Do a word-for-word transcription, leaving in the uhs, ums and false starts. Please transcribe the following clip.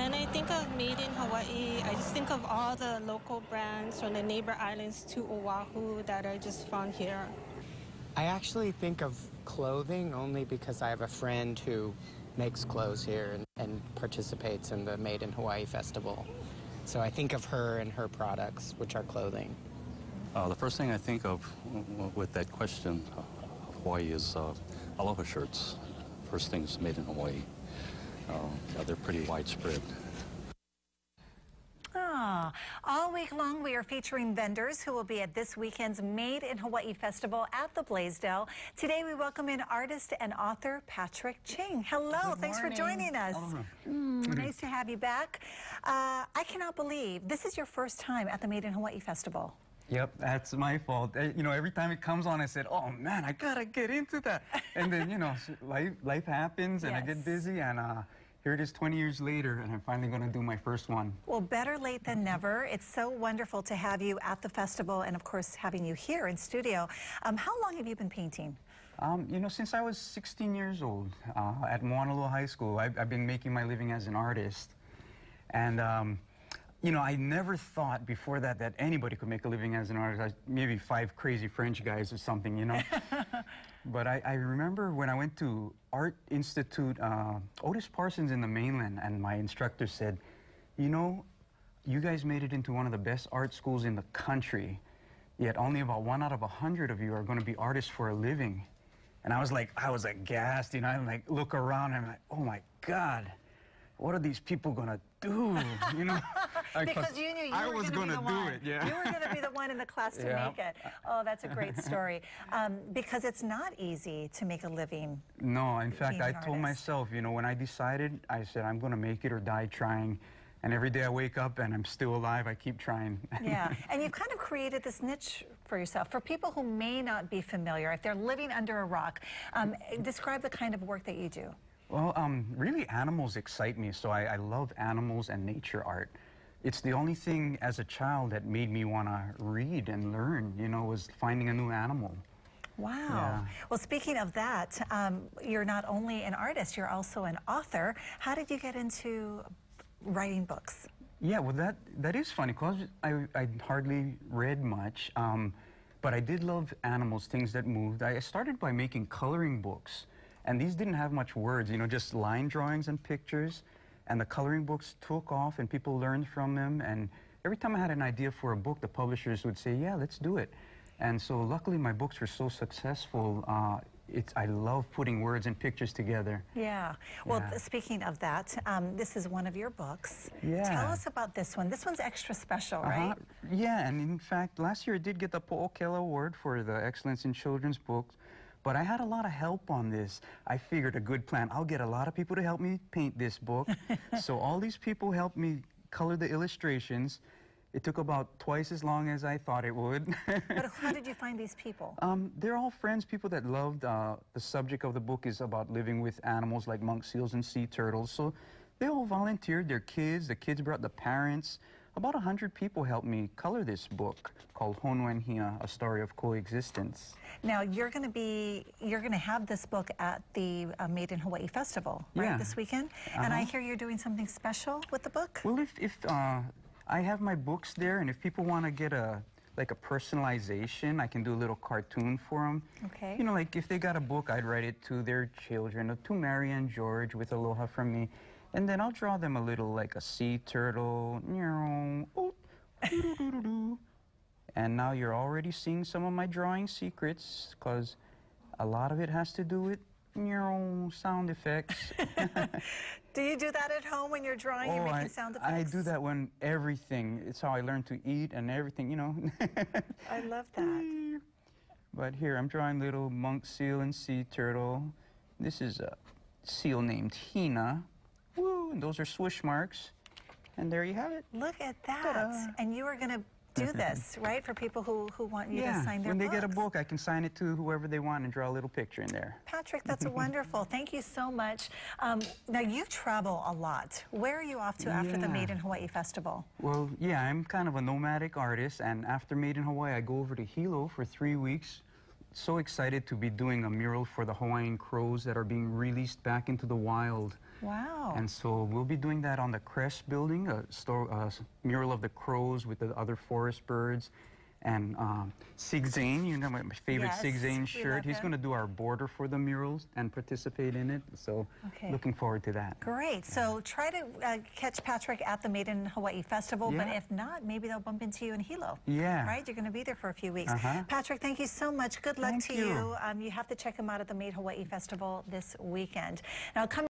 When I think of made in Hawaii, I just think of all the local brands from the neighbor islands to Oahu that are just found here. I actually think of clothing only because I have a friend who makes clothes here and, and participates in the Made in Hawaii Festival. So I think of her and her products, which are clothing. Uh, the first thing I think of with that question of Hawaii is uh, aloha shirts. First things made in Hawaii. Uh, yeah, they're pretty widespread. Ah, all week long we are featuring vendors who will be at this weekend's Made in Hawaii Festival at the Blaisdell. Today we welcome in artist and author Patrick Ching. Hello, thanks for joining us. Mm, nice to have you back. Uh, I cannot believe this is your first time at the Made in Hawaii Festival. Yep, that's my fault. Uh, you know, every time it comes on, I said, oh man, I gotta get into that. And then, you know, life, life happens and yes. I get busy, and uh, here it is twenty years later, and I'm finally gonna do my first one. Well, better late than never. It's so wonderful to have you at the festival and, of course, having you here in studio. Um, how long have you been painting? Um, you know, since I was sixteen years old, uh, at Moanalua High School, I've, I've been making my living as an artist. And, um, you know, I never thought before that that anybody could make a living as an artist. I, maybe five crazy French guys or something, you know. But I, I remember when I went to Art Institute, uh, Otis Parsons in the mainland, and my instructor said, you know, you guys made it into one of the best art schools in the country, yet only about one out of a hundred of you are going to be artists for a living. And I was like, I was aghast, you know, I like look around and I'm like, oh my God, what are these people gonna do? You know, because you knew you I were was gonna, gonna be the do one. it. Yeah, you were gonna be the one in the class to yeah. make it. Oh, that's a great story. Um, because it's not easy to make a living. No, in fact, I told artist. myself, you know, when I decided, I said I'm gonna make it or die trying. And every day I wake up and I'm still alive, I keep trying. Yeah, and you've kind of created this niche for yourself. For people who may not be familiar, if they're living under a rock, um, describe the kind of work that you do. Well, um, really animals excite me, so I, I love animals and nature art. It's the only thing as a child that made me want to read and learn, you know, was finding a new animal. Wow. Yeah. Well, speaking of that, um, you're not only an artist, you're also an author. How did you get into writing books? Yeah, well, that, that is funny, because I, I hardly read much, um, but I did love animals, things that moved. I started by making coloring books. And these didn't have much words, you know, just line drawings and pictures. And the coloring books took off and people learned from them. And every time I had an idea for a book, the publishers would say, yeah, let's do it. And so luckily my books were so successful. Uh, it's, I love putting words and pictures together. Yeah. Well, yeah. Speaking of that, um, this is one of your books. Yeah. Tell us about this one. This one's extra special, uh-huh. right? Yeah, and in fact, last year I did get the Po'okela Award for the Excellence in Children's Books. But I had a lot of help on this. I figured a good plan. I'll get a lot of people to help me paint this book. So all these people helped me color the illustrations. It took about twice as long as I thought it would. But how did you find these people? Um, they're all friends, people that loved, uh, the subject of the book is about living with animals like monk seals and sea turtles. So they all volunteered, their kids, the kids brought the parents. About a hundred people helped me color this book called Honua Hina, A Story of Coexistence. Now, you're going to be, you're going to have this book at the uh, Made in Hawaii Festival, right, yeah. this weekend? Uh-huh. And I hear you're doing something special with the book? Well, if, if uh, I have my books there, and if people want to get a, like a personalization, I can do a little cartoon for them. Okay. You know, like if they got a book, I'd write it to their children, or to Mary and George with aloha from me. And then I'll draw them a little, like a sea turtle. And now you're already seeing some of my drawing secrets, because a lot of it has to do with sound effects. Do you do that at home when you're drawing? Oh, you're making I, sound effects? I do that when everything. It's how I learn to eat and everything, you know. I love that. But here, I'm drawing little monk seal and sea turtle. This is a seal named Hina. Woo, and those are swoosh marks. And there you have it. Look at that. And you are going to do this, right, for people who, who want you yeah, to sign their when they books. get a book, I can sign it to whoever they want and draw a little picture in there. Patrick, that's wonderful. Thank you so much. Um, now, you travel a lot. Where are you off to after yeah. the Made in Hawaii Festival? Well, yeah, I'm kind of a nomadic artist, and after Made in Hawaii, I go over to Hilo for three weeks. So excited to be doing a mural for the Hawaiian crows that are being released back into the wild. Wow. And so we'll be doing that on the Crest building, a store, uh, mural of the crows with the other forest birds. And um, Sig Zane, you know my favorite Yes, Sig Zane we shirt. love He's him. going to do our border for the murals and participate in it. So Okay. looking forward to that. Great. So try to uh, catch Patrick at the Made in Hawaii Festival, but Yeah. if not, maybe they'll bump into you in Hilo. Yeah. Right? You're going to be there for a few weeks. Uh-huh. Patrick, thank you so much. Good luck Thank to you. you. Um, you have to check him out at the Made Hawaii Festival this weekend. Now, coming